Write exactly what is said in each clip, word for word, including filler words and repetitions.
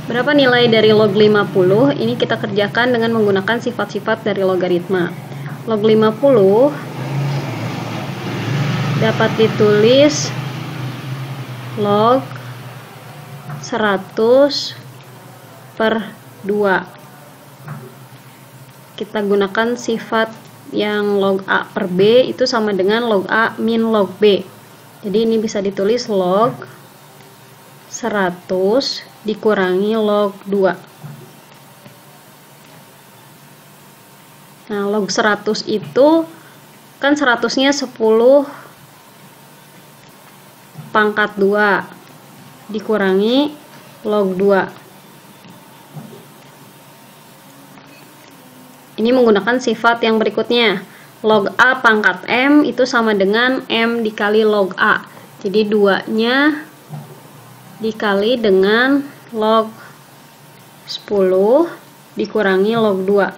Berapa nilai dari log lima puluh? Ini kita kerjakan dengan menggunakan sifat-sifat dari logaritma. Log lima puluh dapat ditulis log seratus per dua. Kita gunakan sifat yang log A per B itu sama dengan log A min log B. Jadi ini bisa ditulis log seratus dikurangi log dua. Nah, log seratus itu kan seratusnya sepuluh pangkat dua dikurangi log dua. Ini menggunakan sifat yang berikutnya. Log A pangkat M itu sama dengan M dikali log A. Jadi dua nya dikali dengan log sepuluh dikurangi log dua.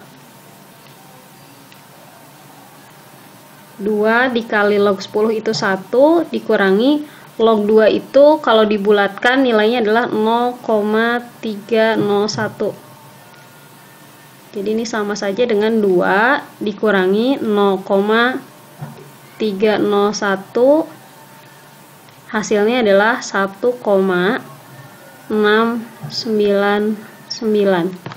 dua dikali log sepuluh itu satu, dikurangi log dua itu kalau dibulatkan nilainya adalah nol koma tiga nol satu. Jadi ini sama saja dengan dua dikurangi nol koma tiga nol satu. Hasilnya adalah satu koma enam sembilan sembilan.